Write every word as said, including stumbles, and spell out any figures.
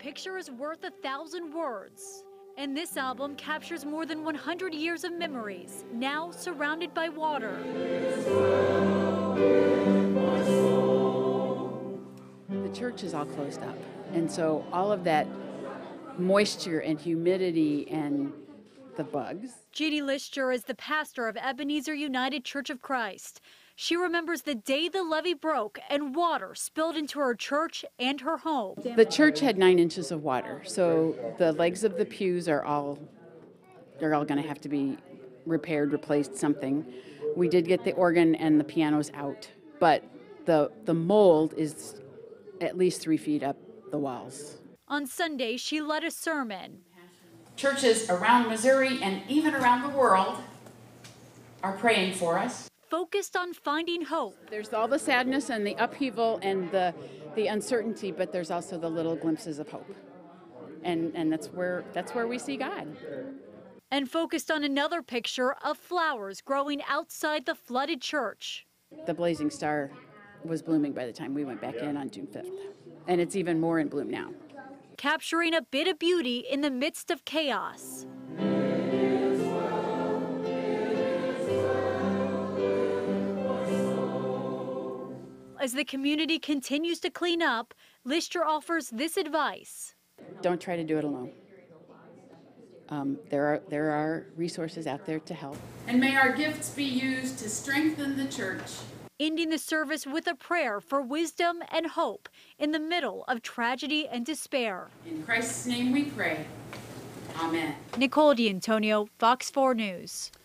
picture is worth a thousand words. And this album captures more than one hundred years of memories, now surrounded by water. The church is all closed up, and so all of that moisture and humidity and the bugs. Jeannie Lister is the pastor of Ebenezer United Church of Christ. She remembers the day the levee broke and water spilled into her church and her home. The church had nine inches of water, so the legs of the pews are all, they're all going to have to be repaired, replaced, something. We did get the organ and the pianos out, but the the mold is at least three feet up the walls. On Sunday, she led a sermon. Churches around Missouri and even around the world are praying for us. Focused on finding hope. There's all the sadness and the upheaval and the the uncertainty, but there's also the little glimpses of hope. And and that's where that's where we see God. And focused on another picture of flowers growing outside the flooded church. The blazing star was blooming by the time we went back in on June fifth. And it's even more in bloom now. Capturing a bit of beauty in the midst of chaos. As the community continues to clean up, Lister offers this advice. Don't try to do it alone. Um, there are there are resources out there to help. And may our gifts be used to strengthen the church. Ending the service with a prayer for wisdom and hope in the middle of tragedy and despair. In Christ's name we pray. Amen. Nicole D'Antonio, Fox four News.